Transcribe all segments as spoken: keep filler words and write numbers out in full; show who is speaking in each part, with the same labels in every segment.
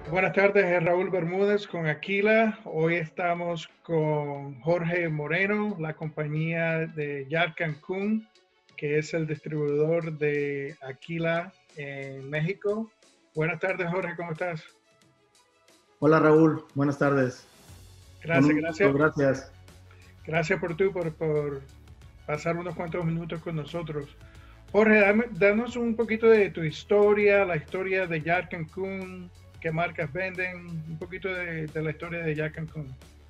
Speaker 1: Buenas tardes, es Raúl Bermúdez con Aquila. Hoy estamos con Jorge Moreno, la compañía de Yacht Cancún, que es el distribuidor de Aquila en México. Buenas tardes, Jorge, ¿cómo estás?
Speaker 2: Hola Raúl, buenas tardes. Con
Speaker 1: Gracias,
Speaker 2: un gusto,
Speaker 1: gracias.
Speaker 2: gracias.
Speaker 1: Gracias por tú, por, por pasar unos cuantos minutos con nosotros. Jorge, dame, danos un poquito de tu historia, la historia de Yacht Cancún, qué marcas venden, un poquito de, de la historia de Yacht Cancún.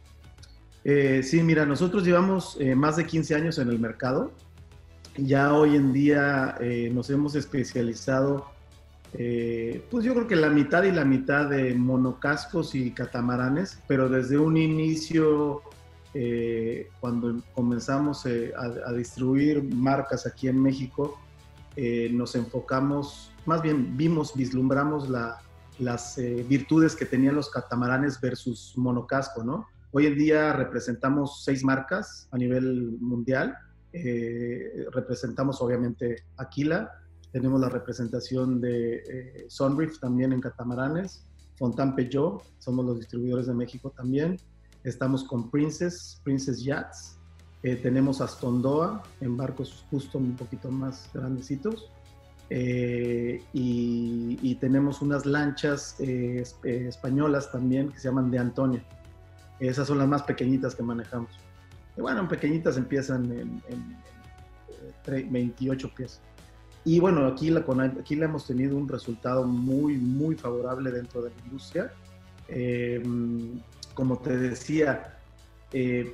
Speaker 2: Eh, sí, mira, nosotros llevamos eh, más de quince años en el mercado. Ya hoy en día eh, nos hemos especializado, eh, pues yo creo que la mitad y la mitad de monocascos y catamaranes, pero desde un inicio, eh, cuando comenzamos eh, a, a distribuir marcas aquí en México, eh, nos enfocamos, más bien vimos, vislumbramos la, las eh, virtudes que tenían los catamaranes versus monocasco, ¿no? Hoy en día representamos seis marcas a nivel mundial. Eh, representamos obviamente Aquila, tenemos la representación de eh, Sunreef también en catamaranes, Fontán Peugeot, somos los distribuidores de México también. Estamos con Princess, Princess Yachts. Eh, tenemos Astondoa en barcos justo un poquito más grandecitos. Eh, y, y tenemos unas lanchas eh, eh, españolas también que se llaman De Antonio. Esas son las más pequeñitas que manejamos. Y bueno, en pequeñitas empiezan en, en, en veintiocho pies. Y bueno, aquí la, aquí la hemos tenido un resultado muy, muy favorable dentro de la industria. Eh, como te decía, eh,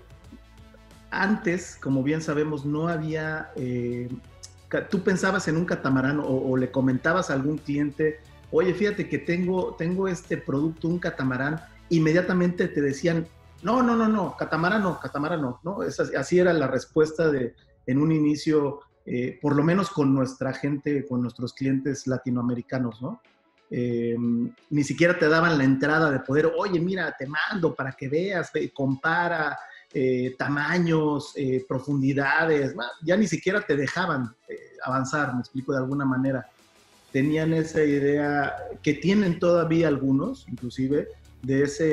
Speaker 2: antes, como bien sabemos, no había... Eh, tú pensabas en un catamarán o, o le comentabas a algún cliente, oye, fíjate que tengo, tengo este producto, un catamarán, inmediatamente te decían, no, no, no, no, catamarán no, catamarán no, ¿no? Es así, así era la respuesta de, en un inicio, eh, por lo menos con nuestra gente, con nuestros clientes latinoamericanos, ¿no? Eh, ni siquiera te daban la entrada de poder, oye, mira, te mando para que veas, ve, compara eh, tamaños, eh, profundidades, bueno, ya ni siquiera te dejaban eh, avanzar, me explico de alguna manera. Tenían esa idea que tienen todavía algunos, inclusive, de ese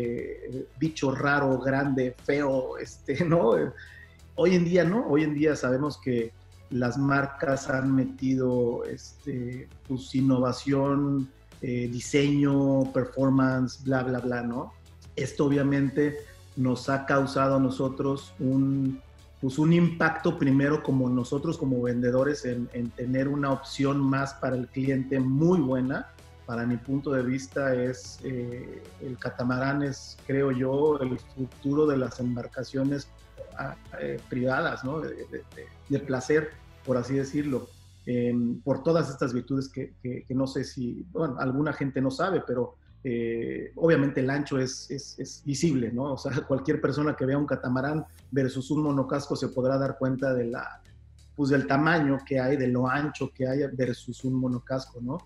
Speaker 2: eh, bicho raro, grande, feo, este, ¿no? Hoy en día, ¿no? Hoy en día sabemos que las marcas han metido este, pues, innovación, eh, diseño, performance, bla, bla, bla, ¿no? Esto obviamente nos ha causado a nosotros un, pues, un impacto primero como nosotros como vendedores en, en tener una opción más para el cliente muy buena. Para mi punto de vista es eh, el catamarán es, creo yo, el futuro de las embarcaciones eh, privadas, ¿no? De, de, de placer, por así decirlo, eh, por todas estas virtudes que, que, que no sé si, bueno, alguna gente no sabe, pero eh, obviamente el ancho es, es, es visible, ¿no? O sea, cualquier persona que vea un catamarán versus un monocasco se podrá dar cuenta de la, pues, del tamaño que hay, de lo ancho que hay versus un monocasco, ¿no?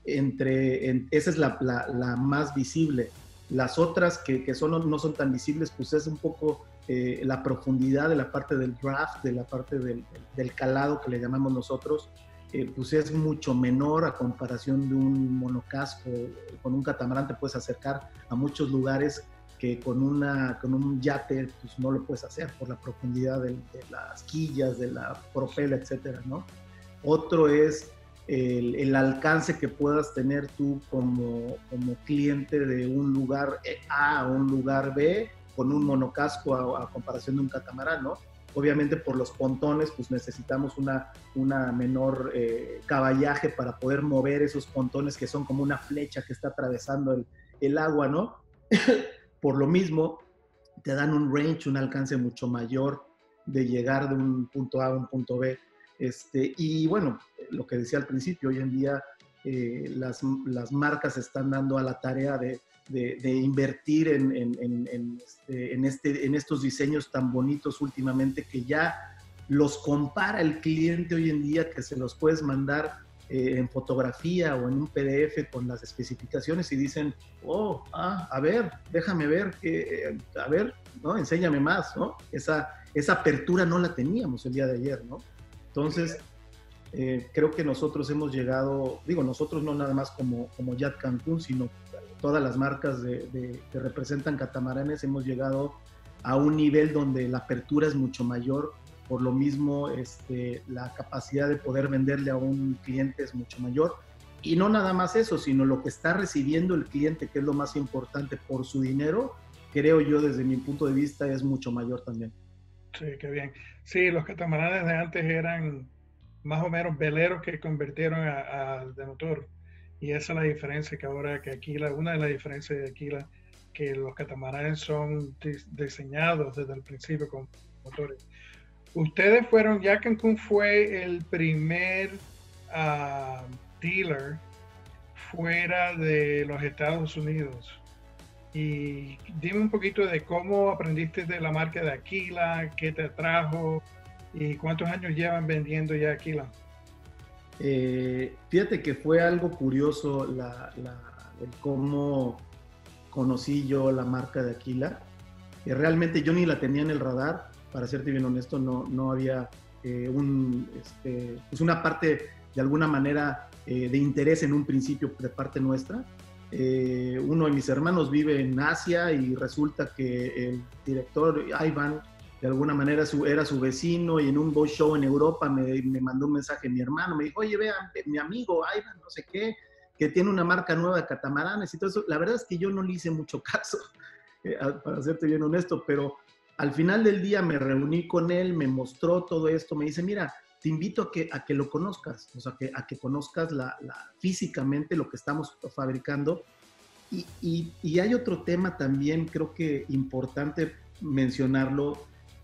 Speaker 2: Entre, en, esa es la, la, la más visible. Las otras que, que son, no son tan visibles, pues es un poco eh, la profundidad de la parte del draft, de la parte del, del calado que le llamamos nosotros, eh, pues es mucho menor a comparación de un monocasco. Con un catamarán te puedes acercar a muchos lugares que con, una, con un yate pues no lo puedes hacer por la profundidad de, de las quillas, de la propela, etcétera, ¿no? Otro es El, el alcance que puedas tener tú como, como cliente de un lugar A a un lugar B con un monocasco a, a comparación de un catamarán, ¿no? Obviamente por los pontones pues necesitamos una, una menor eh, caballaje para poder mover esos pontones que son como una flecha que está atravesando el, el agua, ¿no? Por lo mismo te dan un range, un alcance mucho mayor de llegar de un punto A a un punto B. Este, y bueno, lo que decía al principio, hoy en día eh, las, las marcas están dando a la tarea de, de, de invertir en, en, en, en, este, en, este, en estos diseños tan bonitos últimamente que ya los compara el cliente hoy en día, que se los puedes mandar eh, en fotografía o en un P D F con las especificaciones y dicen, oh, ah, a ver, déjame ver, eh, a ver, ¿no? Enséñame más, ¿no? Esa, esa apertura no la teníamos el día de ayer, ¿no? Entonces, eh, creo que nosotros hemos llegado, digo, nosotros no nada más como, como Yacht Cancún, sino todas las marcas de, de, que representan catamaranes hemos llegado a un nivel donde la apertura es mucho mayor, por lo mismo este, la capacidad de poder venderle a un cliente es mucho mayor. Y no nada más eso, sino lo que está recibiendo el cliente, que es lo más importante por su dinero, creo yo desde mi punto de vista es mucho mayor también.
Speaker 1: Sí, qué bien. Sí, los catamaranes de antes eran más o menos veleros que convirtieron a, a de motor. Y esa es la diferencia que ahora que Aquila, una de las diferencias de Aquila, que los catamaranes son diseñados desde el principio con motores. Ustedes fueron, ya Cancún fue el primer uh, dealer fuera de los Estados Unidos. Y dime un poquito de cómo aprendiste de la marca de Aquila, qué te atrajo y cuántos años llevan vendiendo ya Aquila.
Speaker 2: Eh, fíjate que fue algo curioso la, la, el cómo conocí yo la marca de Aquila. Eh, realmente yo ni la tenía en el radar, para serte bien honesto, no, no había eh, un, este, pues una parte de alguna manera eh, de interés en un principio de parte nuestra. Eh, uno de mis hermanos vive en Asia y resulta que el director Ivan de alguna manera su, era su vecino y en un boat show en Europa me, me mandó un mensaje mi hermano, me dijo, oye, vean, mi amigo Ivan, no sé qué, que tiene una marca nueva de catamaranes y todo eso. La verdad es que yo no le hice mucho caso, eh, para serte bien honesto, pero al final del día me reuní con él, me mostró todo esto, me dice, mira, te invito a que, a que lo conozcas, o sea, que, a que conozcas la, la, físicamente lo que estamos fabricando. Y, y, y hay otro tema también, creo que importante mencionarlo.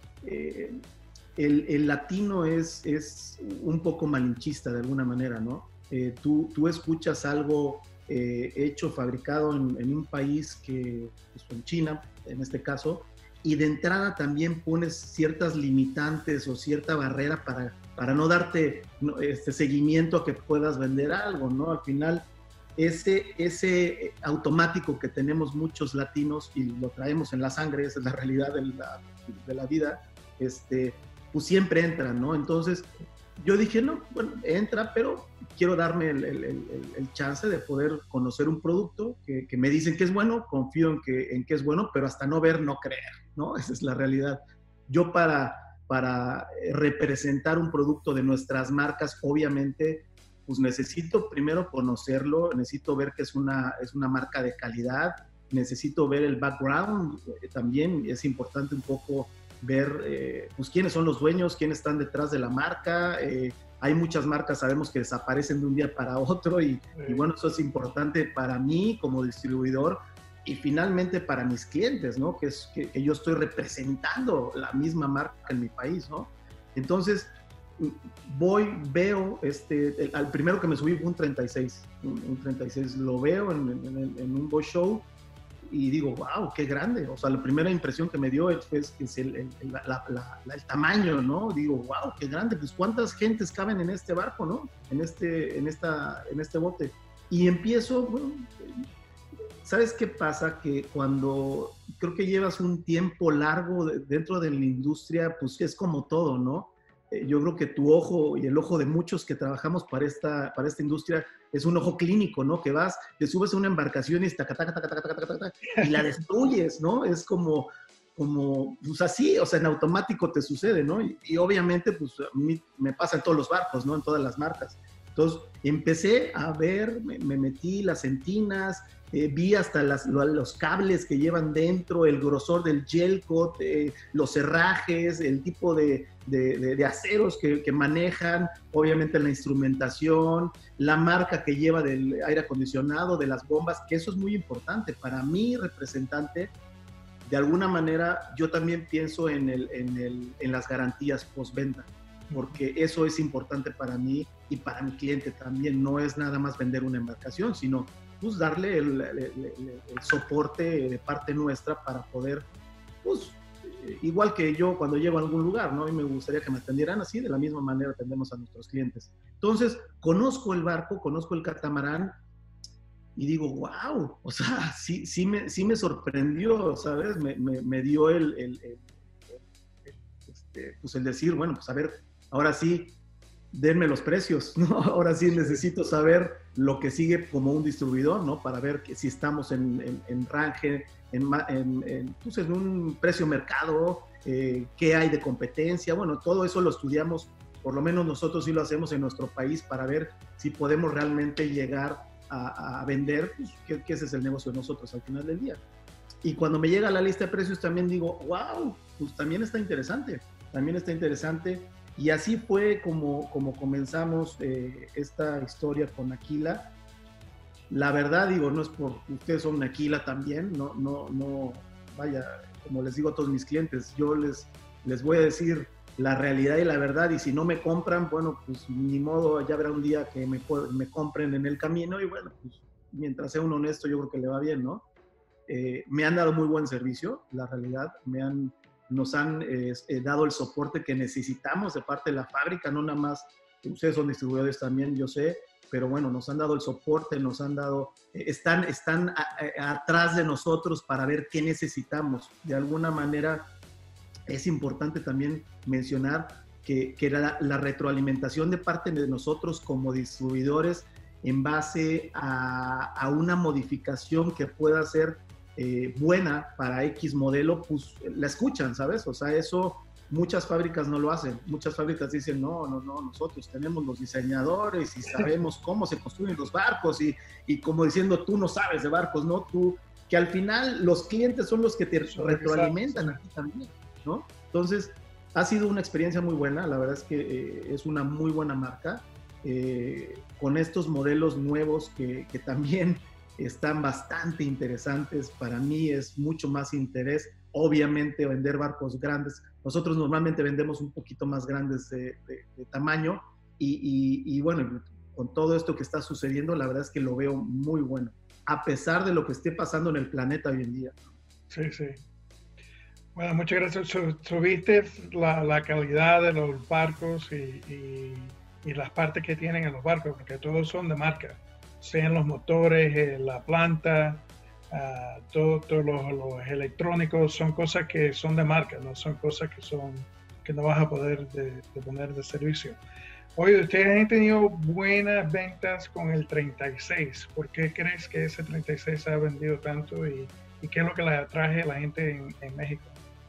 Speaker 2: Eh, el, el latino es, es un poco malinchista de alguna manera, ¿no? Eh, tú, tú escuchas algo eh, hecho, fabricado en, en un país que, pues, en China, en este caso, y de entrada también pones ciertas limitantes o cierta barrera para, para no darte este seguimiento a que puedas vender algo, ¿no? Al final, ese, ese automático que tenemos muchos latinos y lo traemos en la sangre, esa es la realidad de la, de la vida, este, pues siempre entra, ¿no? Entonces, yo dije, no, bueno, entra, pero quiero darme el, el, el, el chance de poder conocer un producto que, que me dicen que es bueno, confío en que, en que es bueno, pero hasta no ver, no creer, ¿no? Esa es la realidad. Yo para, para representar un producto de nuestras marcas, obviamente, pues necesito primero conocerlo, necesito ver que es una, es una marca de calidad, necesito ver el background, eh, también es importante un poco ver eh, pues quiénes son los dueños, quiénes están detrás de la marca. Eh, hay muchas marcas, sabemos que desaparecen de un día para otro y, sí. y bueno, eso es importante para mí como distribuidor y finalmente para mis clientes, ¿no? Que es que, que yo estoy representando la misma marca en mi país, ¿no? Entonces, voy, veo, este, el, al primero que me subí fue un treinta y seis, un, un treinta y seis, lo veo en, en, en un boat show y digo, wow, qué grande. O sea, la primera impresión que me dio es, es, es el, el, la, la, la, el tamaño, ¿no? Digo, wow, qué grande. Pues cuántas gentes caben en este barco, ¿no? En este, en esta, en este bote. Y empiezo, bueno, ¿sabes qué pasa? Que cuando creo que llevas un tiempo largo de, dentro de la industria, pues es como todo, ¿no? Yo creo que tu ojo y el ojo de muchos que trabajamos para esta, para esta industria es un ojo clínico, ¿no? Que vas, te subes a una embarcación y, taca, taca, taca, taca, taca, taca, y la destruyes, ¿no? Es como, como, pues así, o sea, en automático te sucede, ¿no? Y, y obviamente, pues a mí me pasa en todos los barcos, ¿no? En todas las marcas. Entonces, empecé a ver, me, me metí las entinas, eh, vi hasta las, los cables que llevan dentro, el grosor del gel coat, eh, los herrajes, el tipo de, de, de, de aceros que, que manejan, obviamente la instrumentación, la marca que lleva del aire acondicionado, de las bombas, que eso es muy importante. Para mí, representante, de alguna manera, yo también pienso en, el, en, el, en las garantías postventa, porque eso es importante para mí y para mi cliente también. No es nada más vender una embarcación, sino pues darle el, el, el, el soporte de parte nuestra para poder, pues, igual que yo cuando llego a algún lugar, ¿no? Y me gustaría que me atendieran así, de la misma manera atendemos a nuestros clientes. Entonces, conozco el barco, conozco el catamarán y digo, wow, o sea, sí, sí, me, sí me sorprendió, ¿sabes? Me, me, me dio el, el, el, el, este, pues el decir, bueno, pues a ver, ahora sí, denme los precios, ¿no? Ahora sí necesito saber lo que sigue como un distribuidor, ¿no? Para ver que si estamos en, en, en range, en, en, en, pues en un precio mercado, eh, qué hay de competencia. Bueno, todo eso lo estudiamos, por lo menos nosotros sí lo hacemos en nuestro país para ver si podemos realmente llegar a, a vender, pues, que, que ese es el negocio de nosotros al final del día. Y cuando me llega la lista de precios también digo, wow, pues también está interesante, también está interesante. Y así fue como, como comenzamos eh, esta historia con Aquila. La verdad, digo, no es por, ustedes son Aquila también, no, no, no, vaya, como les digo a todos mis clientes, yo les, les voy a decir la realidad y la verdad, y si no me compran, bueno, pues ni modo, ya habrá un día que me, me compren en el camino, y bueno, pues mientras sea un honesto, yo creo que le va bien, ¿no? Eh, me han dado muy buen servicio, la realidad, me han... nos han eh, dado el soporte que necesitamos de parte de la fábrica, no nada más, ustedes son distribuidores también, yo sé, pero bueno, nos han dado el soporte, nos han dado, eh, están, están a, a, atrás de nosotros para ver qué necesitamos. De alguna manera es importante también mencionar que, que la, la retroalimentación de parte de nosotros como distribuidores en base a, a una modificación que pueda ser Eh, buena para X modelo, pues la escuchan, ¿sabes? O sea, eso muchas fábricas no lo hacen. Muchas fábricas dicen, no, no, no, nosotros tenemos los diseñadores y sabemos cómo se construyen los barcos y, y como diciendo, tú no sabes de barcos, ¿no? Tú, que al final los clientes son los que te retroalimentan a ti también, ¿no? Entonces, ha sido una experiencia muy buena, la verdad es que eh, es una muy buena marca, eh, con estos modelos nuevos que, que también están bastante interesantes. Para mí es mucho más interés, obviamente, vender barcos grandes. Nosotros normalmente vendemos un poquito más grandes de, de, de tamaño y, y, y bueno, con todo esto que está sucediendo, la verdad es que lo veo muy bueno, a pesar de lo que esté pasando en el planeta hoy en día.
Speaker 1: Sí, sí. Bueno, muchas gracias. Subiste la, la calidad de los barcos y, y, y las partes que tienen en los barcos, porque todos son de marca. Sean los motores, eh, la planta, uh, todos todo los, los electrónicos, son cosas que son de marca, no son cosas que, son, que no vas a poder de, de poner de servicio. Oye, ustedes han tenido buenas ventas con el treinta y seis. ¿Por qué crees que ese treinta y seis se ha vendido tanto y, y qué es lo que le atrae a la gente en, en México?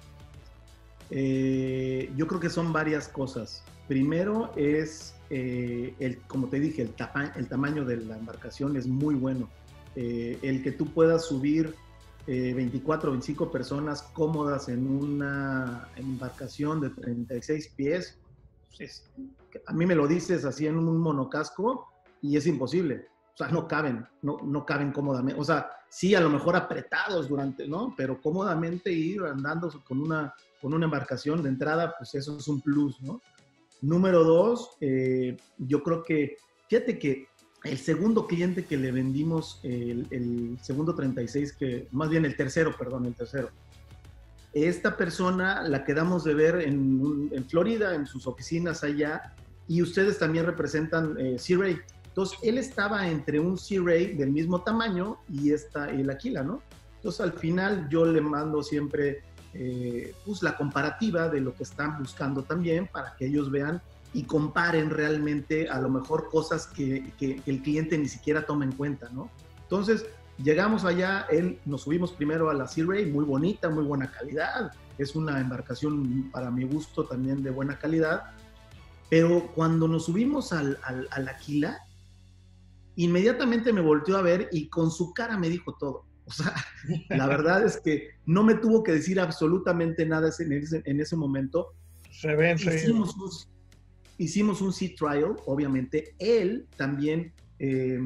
Speaker 2: Eh, yo creo que son varias cosas. Primero es, eh, el, como te dije, el, tapa, el tamaño de la embarcación es muy bueno. Eh, el que tú puedas subir eh, veinticuatro o veinticinco personas cómodas en una embarcación de treinta y seis pies, pues es, a mí me lo dices así en un monocasco y es imposible. O sea, no caben, no, no caben cómodamente. O sea, sí, a lo mejor apretados durante, ¿no? Pero cómodamente ir andando con una, con una embarcación de entrada, pues eso es un plus, ¿no? Número dos, eh, yo creo que, fíjate que el segundo cliente que le vendimos, el, el segundo treinta y seis, que, más bien el tercero, perdón, el tercero, esta persona la quedamos de ver en, en Florida, en sus oficinas allá, y ustedes también representan eh, Sea Ray. Entonces, él estaba entre un Sea Ray del mismo tamaño y esta, el Aquila, ¿no? Entonces, al final yo le mando siempre Eh, pues la comparativa de lo que están buscando también para que ellos vean y comparen realmente a lo mejor cosas que, que, que el cliente ni siquiera toma en cuenta, ¿no? Entonces, llegamos allá, él, nos subimos primero a la Sea Ray, muy bonita, muy buena calidad, es una embarcación para mi gusto también de buena calidad, pero cuando nos subimos al, al, al Aquila, inmediatamente me volteó a ver y con su cara me dijo todo. O sea, la verdad es que no me tuvo que decir absolutamente nada en ese, en ese momento.
Speaker 1: Se ven,
Speaker 2: hicimos, un, hicimos un sea trial, obviamente. Él también eh,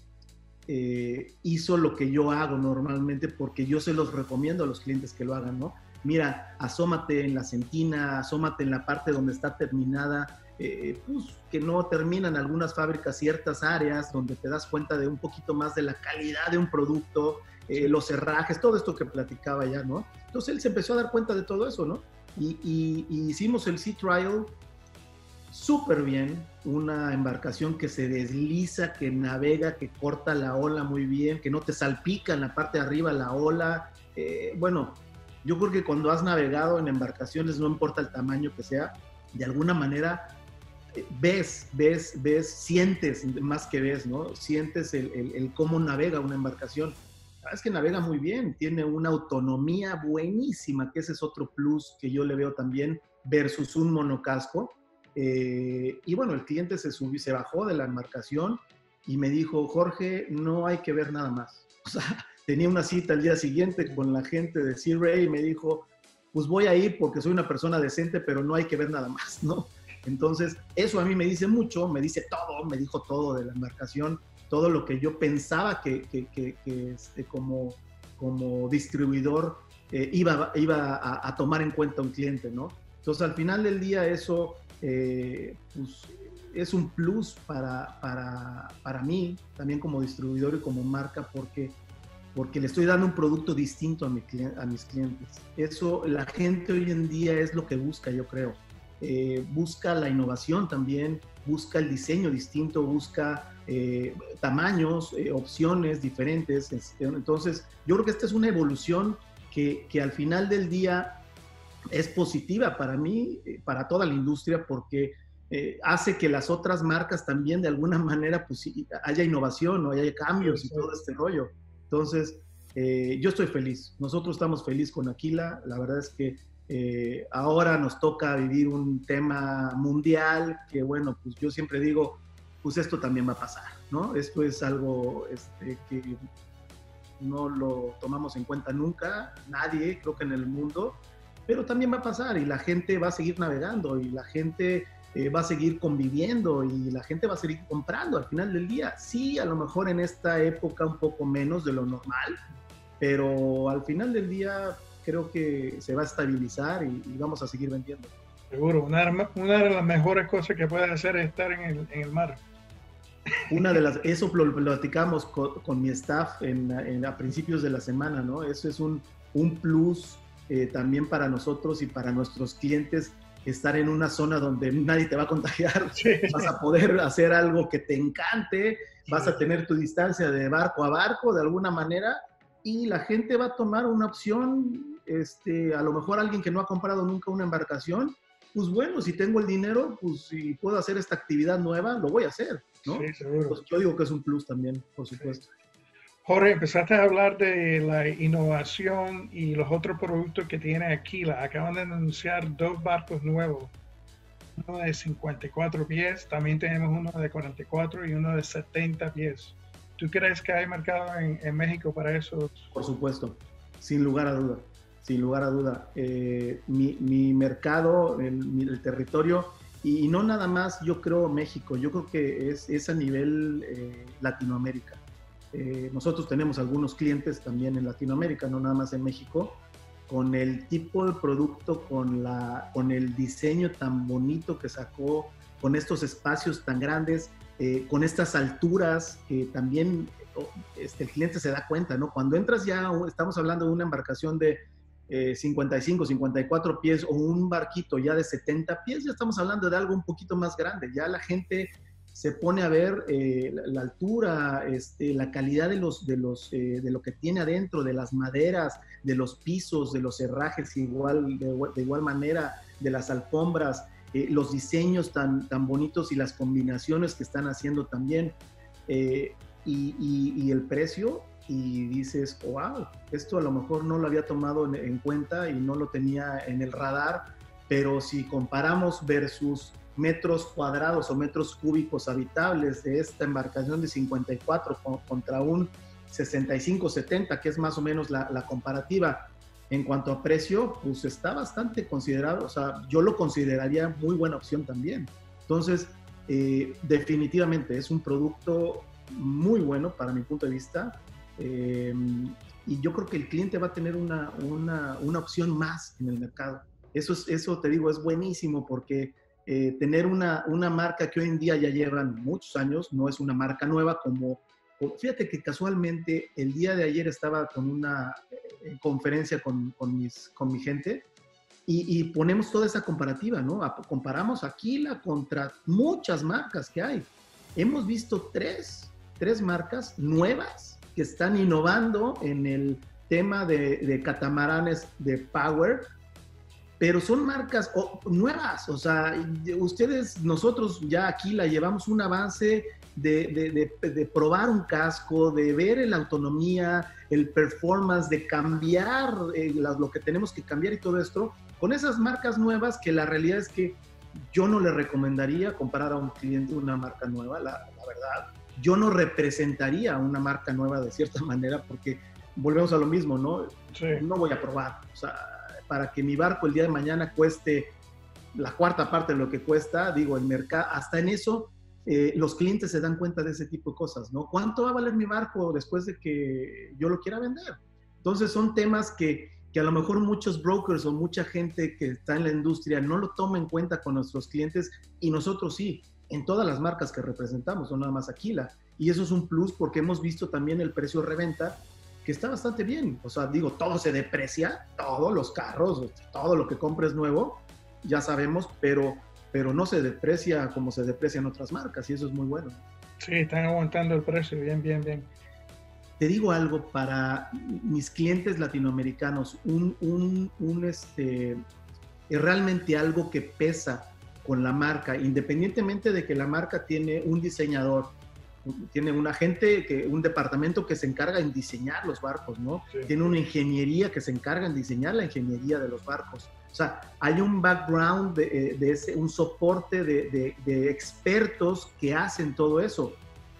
Speaker 2: eh, hizo lo que yo hago normalmente porque yo se los recomiendo a los clientes que lo hagan, ¿no? Mira, asómate en la centina, asómate en la parte donde está terminada, eh, pues que no terminan algunas fábricas ciertas áreas donde te das cuenta de un poquito más de la calidad de un producto, eh, los herrajes, todo esto que platicaba ya, ¿no? Entonces él se empezó a dar cuenta de todo eso, ¿no? Y, y, y hicimos el Sea Trial súper bien, una embarcación que se desliza, que navega, que corta la ola muy bien, que no te salpica en la parte de arriba la ola. Eh, bueno, yo creo que cuando has navegado en embarcaciones, no importa el tamaño que sea, de alguna manera ves, ves, ves, sientes, más que ves, ¿no? Sientes el, el, el cómo navega una embarcación. Es que navega muy bien, tiene una autonomía buenísima, que ese es otro plus que yo le veo también, versus un monocasco. Eh, y bueno, el cliente se subió, se bajó de la embarcación y me dijo, Jorge, no hay que ver nada más. O sea, tenía una cita el día siguiente con la gente de Sea Ray y me dijo, pues voy a ir porque soy una persona decente, pero no hay que ver nada más, ¿no? Entonces, eso a mí me dice mucho, me dice todo, me dijo todo de la embarcación, todo lo que yo pensaba que, que, que, que este, como, como distribuidor eh, iba, iba a, a tomar en cuenta un cliente, ¿no? Entonces, al final del día, eso eh, pues, es un plus para, para, para mí, también como distribuidor y como marca, porque, porque le estoy dando un producto distinto a, mi, a mis clientes. Eso, la gente hoy en día es lo que busca, yo creo. Eh, busca la innovación también, busca el diseño distinto, busca eh, tamaños, eh, opciones diferentes. Entonces, yo creo que esta es una evolución que, que al final del día es positiva para mí, para toda la industria, porque eh, hace que las otras marcas también de alguna manera pues, haya innovación, ¿no? Haya cambios y todo este rollo. Entonces, eh, yo estoy feliz. Nosotros estamos felices con Aquila. La verdad es que Eh, ahora nos toca vivir un tema mundial que, bueno, pues yo siempre digo, pues esto también va a pasar, ¿no? Esto es algo este, que no lo tomamos en cuenta nunca, nadie, creo que en el mundo, pero también va a pasar y la gente va a seguir navegando y la gente eh, va a seguir conviviendo y la gente va a seguir comprando al final del día. Sí, a lo mejor en esta época un poco menos de lo normal, pero al final del día creo que se va a estabilizar y, y vamos a seguir vendiendo.
Speaker 1: Seguro, una, una de las mejores cosas que puedes hacer es estar en el, en el mar.
Speaker 2: Una de las, eso lo, lo platicamos con, con mi staff en, en, a principios de la semana, ¿no? Eso es un, un plus eh, también para nosotros y para nuestros clientes, estar en una zona donde nadie te va a contagiar, sí. Vas a poder hacer algo que te encante, vas a tener tu distancia de barco a barco de alguna manera, y la gente va a tomar una opción, este, a lo mejor alguien que no ha comprado nunca una embarcación, pues bueno, si tengo el dinero, pues si puedo hacer esta actividad nueva, lo voy a hacer, ¿no?
Speaker 1: Sí, seguro.
Speaker 2: Pues yo digo que es un plus también, por supuesto.
Speaker 1: Sí. Jorge, empezaste a hablar de la innovación y los otros productos que tiene Aquila. Acaban de anunciar dos barcos nuevos, uno de cincuenta y cuatro pies, también tenemos uno de cuarenta y cuatro y uno de setenta pies. ¿Tú crees que hay mercado en, en México para eso?
Speaker 2: Por supuesto, sin lugar a duda, sin lugar a duda. Eh, mi, mi mercado, el, el territorio, y, y no nada más yo creo México, yo creo que es, es a nivel eh, Latinoamérica. Eh, nosotros tenemos algunos clientes también en Latinoamérica, no nada más en México, con el tipo de producto, con, la, con el diseño tan bonito que sacó, con estos espacios tan grandes, Eh, con estas alturas que también este, el cliente se da cuenta, ¿no? Cuando entras ya, estamos hablando de una embarcación de eh, cincuenta y cinco, cincuenta y cuatro pies o un barquito ya de setenta pies, ya estamos hablando de algo un poquito más grande. Ya la gente se pone a ver eh, la, la altura, este, la calidad de, los, de, los, eh, de lo que tiene adentro, de las maderas, de los pisos, de los herrajes igual, de, de igual manera, de las alfombras. Eh, los diseños tan, tan bonitos y las combinaciones que están haciendo también, eh, y, y, y el precio, y dices, wow, esto a lo mejor no lo había tomado en, en cuenta y no lo tenía en el radar, pero si comparamos versus metros cuadrados o metros cúbicos habitables de esta embarcación de cincuenta y cuatro contra un sesenta y cinco, setenta, que es más o menos la, la comparativa, en cuanto a precio, pues está bastante considerado, o sea, yo lo consideraría muy buena opción también. Entonces, eh, definitivamente es un producto muy bueno para mi punto de vista, eh, y yo creo que el cliente va a tener una, una, una opción más en el mercado. Eso, es, eso te digo, es buenísimo porque eh, tener una, una marca que hoy en día ya llevan muchos años, no es una marca nueva como... Fíjate que casualmente el día de ayer estaba con una eh, conferencia con, con, mis, con mi gente y, y ponemos toda esa comparativa, ¿no? A, comparamos Aquila contra muchas marcas que hay. Hemos visto tres, tres marcas nuevas que están innovando en el tema de, de catamaranes de power pero son marcas oh, nuevas, o sea, ustedes, nosotros ya aquí la llevamos un avance de, de, de, de probar un casco, de ver la autonomía, el performance, de cambiar eh, la, lo que tenemos que cambiar y todo esto, con esas marcas nuevas que la realidad es que yo no le recomendaría comprar a un cliente una marca nueva, la, la verdad. Yo no representaría una marca nueva de cierta manera porque volvemos a lo mismo, ¿no? Sí. No voy a probar, o sea, para que mi barco el día de mañana cueste la cuarta parte de lo que cuesta, digo, el mercado, hasta en eso eh, los clientes se dan cuenta de ese tipo de cosas, ¿no? ¿Cuánto va a valer mi barco después de que yo lo quiera vender? Entonces son temas que, que a lo mejor muchos brokers o mucha gente que está en la industria no lo toma en cuenta con nuestros clientes y nosotros sí, en todas las marcas que representamos, no nada más Aquila. Y eso es un plus porque hemos visto también el precio de reventa que está bastante bien. O sea, digo, todo se deprecia, todos los carros, todo lo que compres nuevo, ya sabemos, pero, pero no se deprecia como se deprecian otras marcas y eso es muy bueno.
Speaker 1: Sí, están aguantando el precio, bien, bien, bien.
Speaker 2: Te digo algo para mis clientes latinoamericanos, un, un, un este, es realmente algo que pesa con la marca, independientemente de que la marca tiene un diseñador, tiene una gente, que, un departamento que se encarga en diseñar los barcos, ¿no? Sí. Tiene una ingeniería que se encarga en diseñar la ingeniería de los barcos. O sea, hay un background, de, de ese, un soporte de, de, de expertos que hacen todo eso.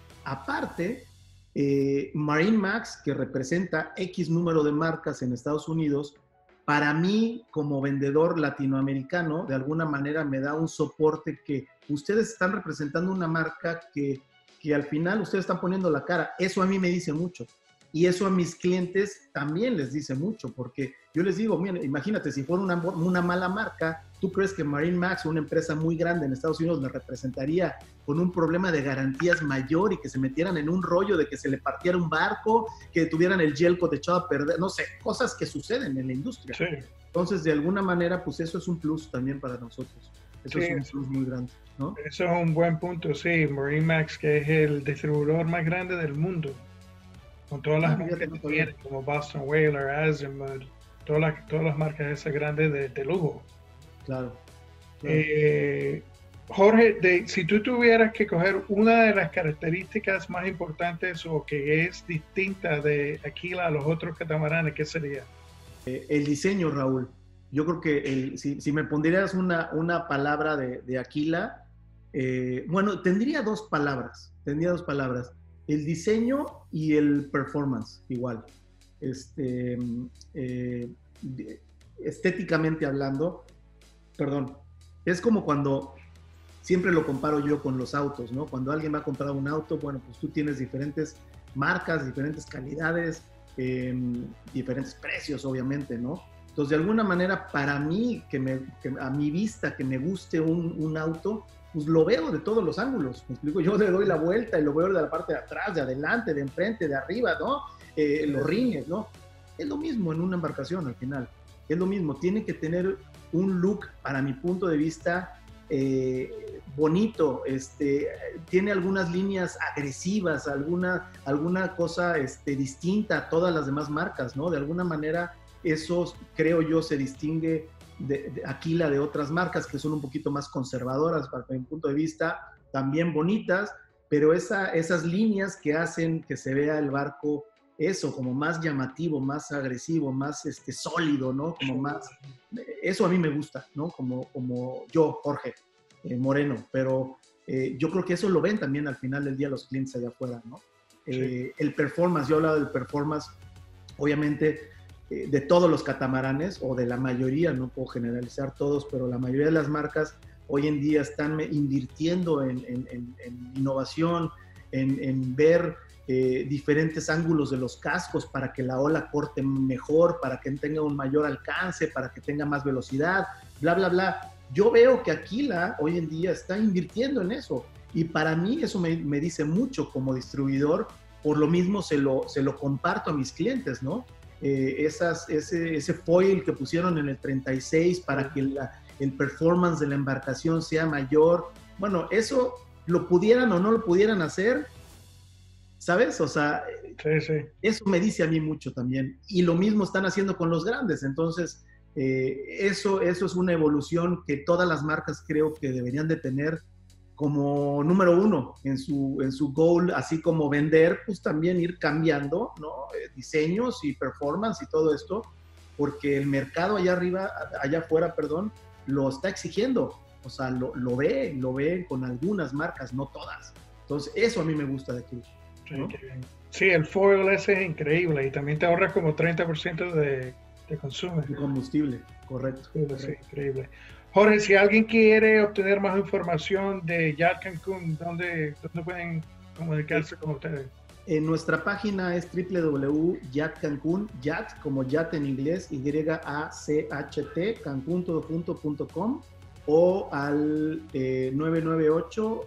Speaker 2: Aparte, eh, MarineMax, que representa X número de marcas en Estados Unidos, para mí, como vendedor latinoamericano, de alguna manera me da un soporte que ustedes están representando una marca que, que al final ustedes están poniendo la cara. Eso a mí me dice mucho. Y eso a mis clientes también les dice mucho, porque yo les digo, mira, imagínate, si fuera una, una mala marca, ¿tú crees que MarineMax, una empresa muy grande en Estados Unidos, me representaría con un problema de garantías mayor y que se metieran en un rollo de que se le partiera un barco, que tuvieran el gelcoat echado a perder? No sé, cosas que suceden en la industria. Sí. Entonces, de alguna manera, pues eso es un plus también para nosotros. Eso sí, es un plus muy grande, ¿no?
Speaker 1: Eso es un buen punto, sí. MarineMax, que es el distribuidor más grande del mundo, con todas las ah, marcas que tiene, como Boston Whaler, Azimut, todas las, todas las marcas esas grandes de, de lujo.
Speaker 2: Claro.
Speaker 1: claro. Eh, Jorge, de, si tú tuvieras que coger una de las características más importantes o que es distinta de Aquila a los otros catamaranes, ¿qué sería?
Speaker 2: Eh, el diseño, Raúl. Yo creo que el, si, si me pondrías una, una palabra de, de Aquila, eh, bueno, tendría dos palabras, tendría dos palabras. El diseño y el performance, igual. Este, eh, estéticamente hablando, perdón, es como cuando, siempre lo comparo yo con los autos, ¿no? Cuando alguien va a comprar un auto, bueno, pues tú tienes diferentes marcas, diferentes calidades, eh, diferentes precios, obviamente, ¿no? Entonces, de alguna manera, para mí, que, me, que a mi vista, que me guste un, un auto, pues lo veo de todos los ángulos, me explico, yo le doy la vuelta y lo veo de la parte de atrás, de adelante, de enfrente, de arriba, ¿no? Eh, los rines, ¿no? Es lo mismo en una embarcación al final, es lo mismo, tiene que tener un look, para mi punto de vista, eh, bonito, este, tiene algunas líneas agresivas, alguna, alguna cosa este, distinta a todas las demás marcas, ¿no? De alguna manera, eso creo yo se distingue de, de Aquila de otras marcas que son un poquito más conservadoras para mi punto de vista, también bonitas, pero esa, esas líneas que hacen que se vea el barco, eso, como más llamativo, más agresivo, más este, sólido, ¿no? Como más, eso a mí me gusta, ¿no? Como, como yo, Jorge eh, Moreno, pero eh, yo creo que eso lo ven también al final del día los clientes allá afuera, ¿no? Eh, sí. El performance, yo hablaba del performance, obviamente, de todos los catamaranes, o de la mayoría, no puedo generalizar todos, pero la mayoría de las marcas hoy en día están invirtiendo en, en, en, en innovación, en, en ver eh, diferentes ángulos de los cascos para que la ola corte mejor, para que tenga un mayor alcance, para que tenga más velocidad, bla, bla, bla. Yo veo que Aquila hoy en día está invirtiendo en eso, y para mí eso me, me dice mucho como distribuidor, por lo mismo se lo, se lo comparto a mis clientes, ¿no? Eh, esas, ese, ese foil que pusieron en el treinta y seis para que la, el performance de la embarcación sea mayor. Bueno, eso lo pudieran o no lo pudieran hacer, ¿sabes? O sea,
Speaker 1: sí, sí.
Speaker 2: Eso me dice a mí mucho también. Y lo mismo están haciendo con los grandes. Entonces, Eh, eso, eso es una evolución que todas las marcas creo que deberían de tener como número uno en su, en su goal, así como vender, pues también ir cambiando, ¿no? Eh, diseños y performance y todo esto, porque el mercado allá arriba, allá afuera, perdón, lo está exigiendo. O sea, lo, lo ve, lo ve con algunas marcas, no todas. Entonces, eso a mí me gusta de aquí, ¿no?
Speaker 1: Sí, sí, el foil ese es increíble y también te ahorras como treinta por ciento de, de consumo.
Speaker 2: De combustible, correcto.
Speaker 1: Sí,
Speaker 2: correcto.
Speaker 1: sí, increíble. Jorge, si alguien quiere obtener más información de Yacht Cancún, ¿dónde, dónde pueden comunicarse con ustedes?
Speaker 2: En nuestra página es w w w punto yacht cancún, yacht como yacht en inglés, Y A C H T, cancún todo junto punto com, o al eh, nueve nueve ocho,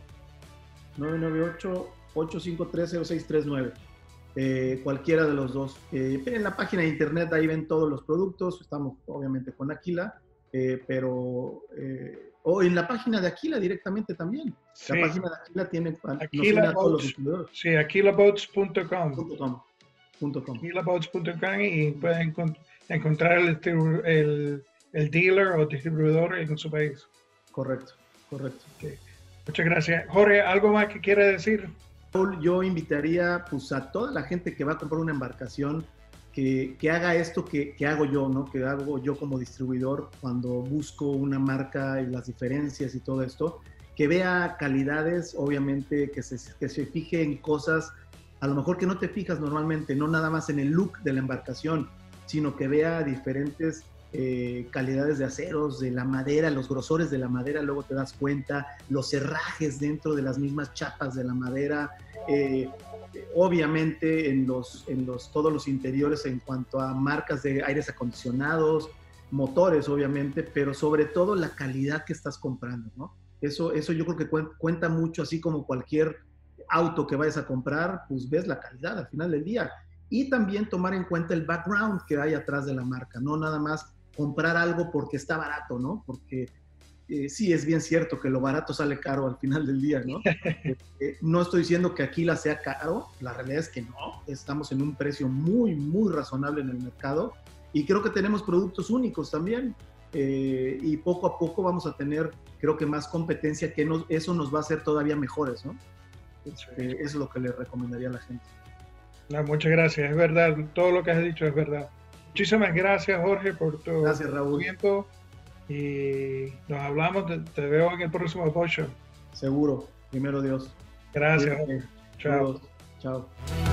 Speaker 2: ocho cinco tres, cero seis tres nueve. Eh, cualquiera de los dos. Eh, en la página de internet ahí ven todos los productos, estamos obviamente con Aquila, eh, pero eh, o en la página de Aquila directamente también.
Speaker 1: Sí.
Speaker 2: La página de Aquila tiene
Speaker 1: Aquila Boats, sí, aquila boats punto com. aquila boats punto com y pueden encontrar el, el, el dealer o distribuidor en su país.
Speaker 2: Correcto, correcto.
Speaker 1: Okay. Muchas gracias. Jorge, ¿algo más que quiera decir?
Speaker 2: Yo invitaría pues, a toda la gente que va a comprar una embarcación que, que haga esto que, que hago yo, ¿no? Que hago yo como distribuidor cuando busco una marca y las diferencias y todo esto, que vea calidades, obviamente, que se, que se fije en cosas a lo mejor que no te fijas normalmente, no nada más en el look de la embarcación, sino que vea diferentes eh, calidades de aceros, de la madera, los grosores de la madera, luego te das cuenta, los herrajes dentro de las mismas chapas de la madera, eh, obviamente en, los, en los, todos los interiores en cuanto a marcas de aires acondicionados, motores obviamente, pero sobre todo la calidad que estás comprando, ¿no? Eso, eso yo creo que cuenta mucho, así como cualquier auto que vayas a comprar, pues ves la calidad al final del día. Y también tomar en cuenta el background que hay atrás de la marca, no nada más comprar algo porque está barato, ¿no? Porque eh, sí es bien cierto que lo barato sale caro al final del día, ¿no? eh, eh, no estoy diciendo que Aquila sea caro, la realidad es que no, estamos en un precio muy, muy razonable en el mercado y creo que tenemos productos únicos también. Eh, y poco a poco vamos a tener, creo que más competencia, que nos, eso nos va a hacer todavía mejores, ¿no? Este, eso es lo que le recomendaría a la gente.
Speaker 1: No, muchas gracias, es verdad, todo lo que has dicho es verdad. Muchísimas gracias, Jorge, por tu
Speaker 2: gracias, Raúl.
Speaker 1: tiempo y nos hablamos, te, te veo en el próximo Boat Show.
Speaker 2: Seguro, primero Dios.
Speaker 1: Gracias. Chao.
Speaker 2: Chao.